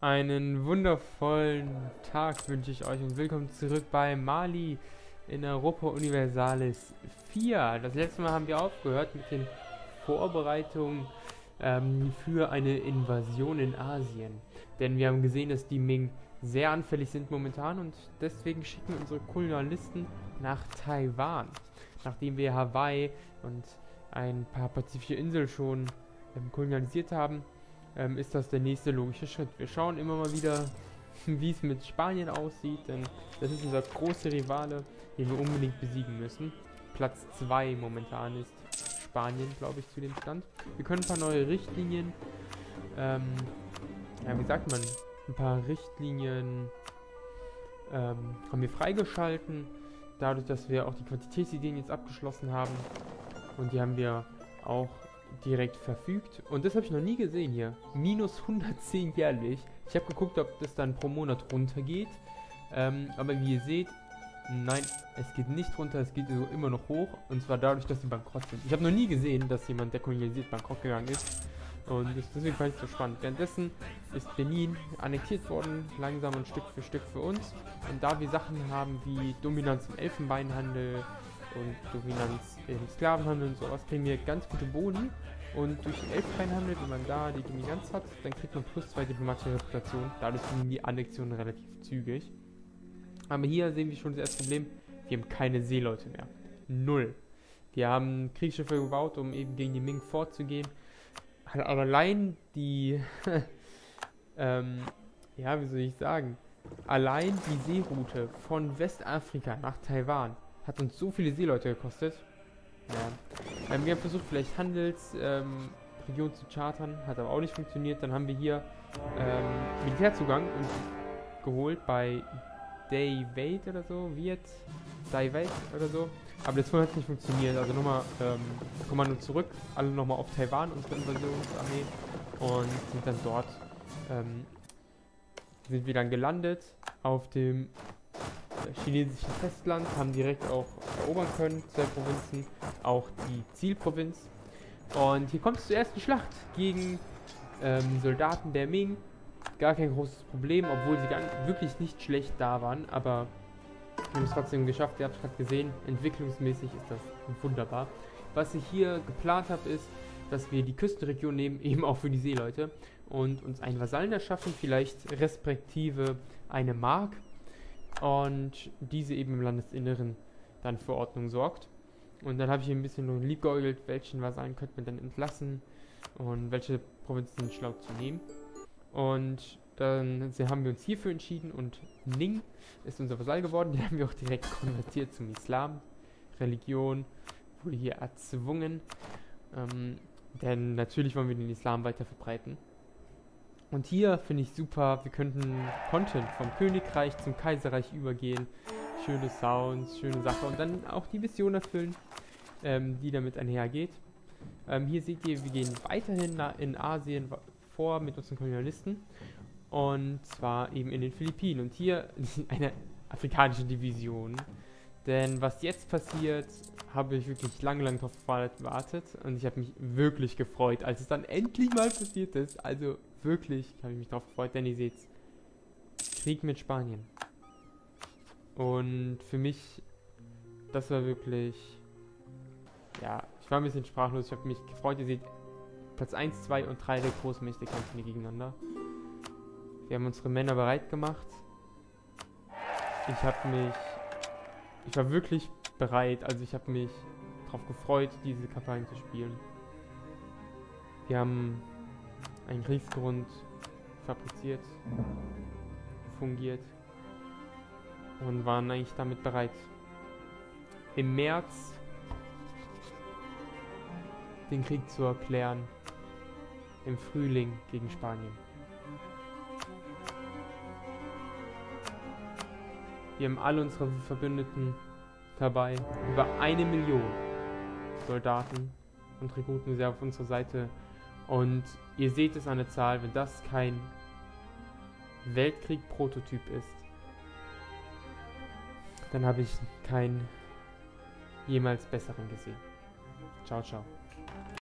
Einen wundervollen Tag wünsche ich euch und willkommen zurück bei Mali in Europa Universalis 4. Das letzte Mal haben wir aufgehört mit den Vorbereitungen für eine Invasion in Asien. Denn wir haben gesehen, dass die Ming sehr anfällig sind momentan und deswegen schicken unsere Kolonialisten nach Taiwan. Nachdem wir Hawaii und ein paar pazifische Inseln schon kolonialisiert haben, ist das der nächste logische Schritt. Wir schauen immer mal wieder, wie es mit Spanien aussieht, denn das ist unser großer Rivale, den wir unbedingt besiegen müssen. Platz 2 momentan ist Spanien, glaube ich, zu dem Stand. Wir können ein paar neue Richtlinien, ja, wie sagt man, ein paar Richtlinien haben wir freigeschalten, dadurch, dass wir auch die Quantitätsideen jetzt abgeschlossen haben. Und die haben wir auch direkt verfügt. Und das habe ich noch nie gesehen hier. Minus 110 jährlich. Ich habe geguckt, ob das dann pro Monat runtergeht. Aber wie ihr seht, nein, es geht nicht runter, es geht so immer noch hoch. Und zwar dadurch, dass sie bankrott sind. Ich habe noch nie gesehen, dass jemand, der kolonialisiert, bankrott gegangen ist. Und deswegen fand ich es so spannend. Währenddessen ist Benin annektiert worden, langsam und Stück für uns. Und da wir Sachen haben wie Dominanz im Elfenbeinhandel und Dominanz im Sklavenhandel und sowas, kriegen wir ganz gute Boni. Und durch den Elfenbeinhandel, wenn man da die Dominanz hat, dann kriegt man plus 2 diplomatische Reputation. Dadurch sind die Annexionen relativ zügig. Aber hier sehen wir schon das erste Problem. Wir haben keine Seeleute mehr. Null. Wir haben Kriegsschiffe gebaut, um eben gegen die Ming vorzugehen. Aber allein die, ja, wie soll ich sagen, allein die Seeroute von Westafrika nach Taiwan hat uns so viele Seeleute gekostet. Ja. Wir haben versucht, vielleicht Handelsregionen zu chartern, hat aber auch nicht funktioniert. Dann haben wir hier Militärzugang geholt bei Daiweit oder so, Daiwait oder so. Aber das hat nicht funktioniert. Also nochmal Kommando zurück, alle nochmal auf Taiwan, unsere Invasionsarmee, und sind dann dort, sind wir dann gelandet auf dem chinesischen Festland, haben direkt auch erobern können, 2 Provinzen, auch die Zielprovinz. Und hier kommt es zur ersten Schlacht gegen Soldaten der Ming. Gar kein großes Problem, obwohl sie wirklich nicht schlecht da waren, aber wir haben es trotzdem geschafft. Ihr habt es gerade gesehen, entwicklungsmäßig ist das wunderbar. Was ich hier geplant habe, ist, dass wir die Küstenregion nehmen, eben auch für die Seeleute, und uns einen Vasallen erschaffen, vielleicht respektive eine Mark, und diese eben im Landesinneren dann für Ordnung sorgt. Und dann habe ich hier ein bisschen nur liebgeäugelt, welchen Vasallen könnte man dann entlassen und welche Provinzen sind schlau zu nehmen. Und dann haben wir uns hierfür entschieden und Ning ist unser Vasall geworden. Den haben wir auch direkt konvertiert zum Islam. Religion wurde hier erzwungen. Denn natürlich wollen wir den Islam weiter verbreiten. Und hier finde ich super, wir könnten Content vom Königreich zum Kaiserreich übergehen. Schöne Sounds, schöne Sache. Und dann auch die Mission erfüllen, die damit einhergeht. Hier seht ihr, wir gehen weiterhin in Asien vor mit unseren Kolonialisten. Und zwar eben in den Philippinen. Und hier eine afrikanische Division. Denn was jetzt passiert, habe ich wirklich lange darauf gewartet. Und ich habe mich wirklich gefreut, als es dann endlich mal passiert ist. Also wirklich habe ich mich darauf gefreut, denn ihr seht, Krieg mit Spanien. Und für mich, das war wirklich, ja, ich war ein bisschen sprachlos. Ich habe mich gefreut, ihr seht, Platz 1, 2 und 3 der Großmächte kämpfen hier gegeneinander. Wir haben unsere Männer bereit gemacht. Ich war wirklich bereit, also ich habe mich darauf gefreut, diese Kampagne zu spielen. Wir haben einen Kriegsgrund fabriziert, fungiert und waren eigentlich damit bereit, im März den Krieg zu erklären, im Frühling gegen Spanien. Wir haben alle unsere Verbündeten dabei. Über 1 Million Soldaten und Rekruten sehr auf unserer Seite. Und ihr seht es an der Zahl, wenn das kein Weltkrieg-Prototyp ist, dann habe ich keinen jemals besseren gesehen. Ciao, ciao.